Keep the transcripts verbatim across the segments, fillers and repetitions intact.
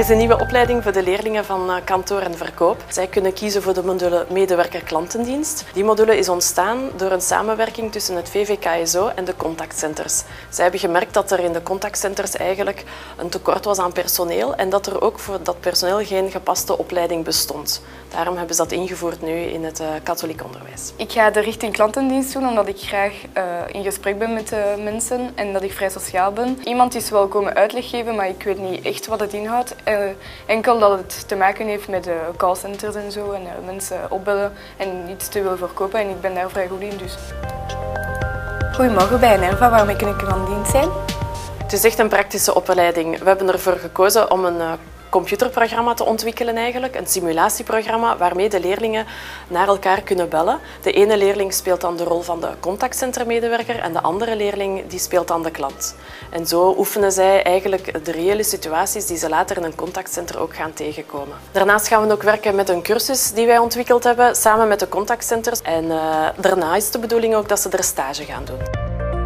een nieuwe opleiding voor de leerlingen van kantoor en verkoop. Zij kunnen kiezen voor de module medewerker-klantendienst. Die module is ontstaan door een samenwerking tussen het V V K S O en de contactcenters. Zij hebben gemerkt dat er in de contactcenters eigenlijk een tekort was aan personeel en dat er ook voor dat personeel geen gepaste opleiding bestond. Daarom hebben ze dat ingevoerd nu in het uh, katholiek onderwijs. Ik ga de richting klantendienst doen omdat ik graag uh, in gesprek ben met de mensen en dat ik vrij sociaal ben. Iemand is wel komen uitleg geven, maar ik weet niet echt wat het inhoudt. Uh, enkel dat het te maken heeft met uh, callcenters en zo en uh, mensen opbellen en iets te willen verkopen en ik ben daar vrij goed in. Dus. Goedemorgen bij Enerva, waarmee kan ik u van dienst zijn? Het is echt een praktische opleiding. We hebben ervoor gekozen om een uh, computerprogramma te ontwikkelen eigenlijk, een simulatieprogramma waarmee de leerlingen naar elkaar kunnen bellen. De ene leerling speelt dan de rol van de contactcentermedewerker en de andere leerling die speelt dan de klant. En zo oefenen zij eigenlijk de reële situaties die ze later in een contactcenter ook gaan tegenkomen. Daarnaast gaan we ook werken met een cursus die wij ontwikkeld hebben samen met de contactcenters. En uh, daarna is de bedoeling ook dat ze er stage gaan doen.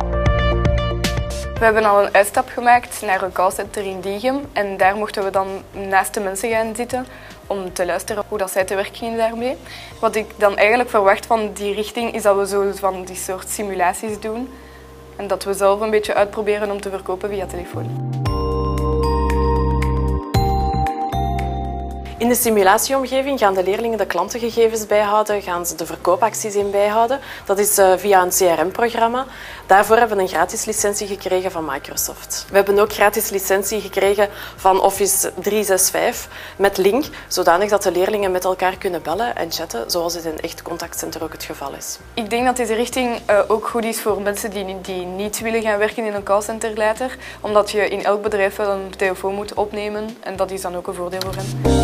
We hebben al een uitstap gemaakt naar een callcenter in Diegem en daar mochten we dan naast de mensen gaan zitten om te luisteren hoe dat zij te werk gingen daarmee. Wat ik dan eigenlijk verwacht van die richting is dat we zo van die soort simulaties doen en dat we zelf een beetje uitproberen om te verkopen via telefoon. In de simulatieomgeving gaan de leerlingen de klantengegevens bijhouden, gaan ze de verkoopacties in bijhouden. Dat is uh, via een C R M-programma. Daarvoor hebben we een gratis licentie gekregen van Microsoft. We hebben ook gratis licentie gekregen van Office driehonderdzesenzestig met Link, zodanig dat de leerlingen met elkaar kunnen bellen en chatten, zoals het in een echt contactcenter ook het geval is. Ik denk dat deze richting uh, ook goed is voor mensen die, die niet willen gaan werken in een callcenter later, omdat je in elk bedrijf wel een telefoon moet opnemen en dat is dan ook een voordeel voor hen.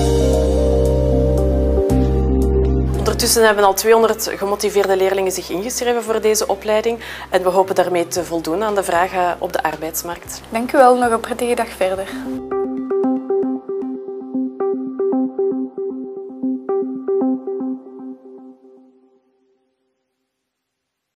Ondertussen hebben al tweehonderd gemotiveerde leerlingen zich ingeschreven voor deze opleiding en we hopen daarmee te voldoen aan de vragen op de arbeidsmarkt. Dank u wel, nog een prettige dag verder.